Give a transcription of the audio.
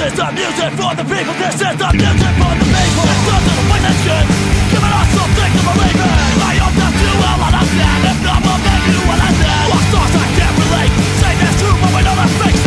is the music for the people. This is the music for the people. This doesn't the way they should. Giving us something to believe in. I hope that you will understand. If not, we'll make you understand. Lost stars I can't relate. Say that's true, but we know that's fake.